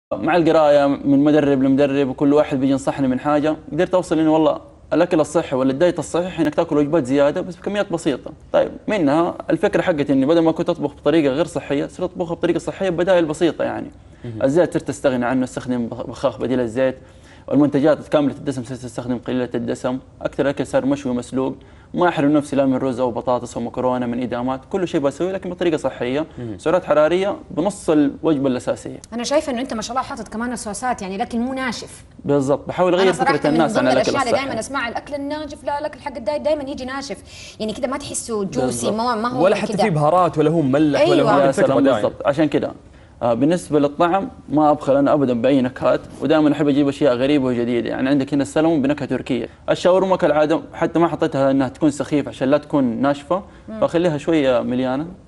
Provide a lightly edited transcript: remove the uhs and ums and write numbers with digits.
مع القرايه من مدرب لمدرب وكل واحد بيجي ينصحني من حاجه، قدرت اوصل انه والله الاكل الصحي ولا الدايت الصحيح انك تاكل وجبات زياده بس بكميات بسيطه. طيب منها الفكره حقتي اني بدل ما كنت اطبخ بطريقه غير صحيه صرت اطبخها بطريقه صحيه ببدائل بسيطه يعني. الزيت صرت استغني عنه، استخدم بخاخ بديل الزيت. والمنتجات كامله الدسم صرت استخدم قليله الدسم. اكثر اكل صار مشوي مسلوق. ما احرم نفسي لا من رز او بطاطس او مكرونه من ادامات، كل شيء بسويه لكن بطريقه صحيه، سعرات حراريه بنص الوجبه الاساسيه. انا شايفه انه انت ما شاء الله حاطط كمان الصوصات يعني، لكن مو ناشف. بالضبط، بحاول اغير فكره الناس عن الاكل الصحي. دائما اسمع الاكل الناشف، لا الاكل حق الدايت دائما يجي ناشف، يعني كذا ما تحسه جوسي، ما هو ولا حتى فيه بهارات ولا هو مملح. أيوة. ولا هو يا سلام بالضبط. عشان كذا بالنسبه للطعم ما ابخل انا ابدا باي نكهات، ودائما احب اجيب اشياء غريبه وجديده. يعني عندك هنا السلمون بنكهه تركيه، الشاورما كالعاده حتى ما حطيتها انها تكون سخيفه عشان لا تكون ناشفه، فاخليها شويه مليانه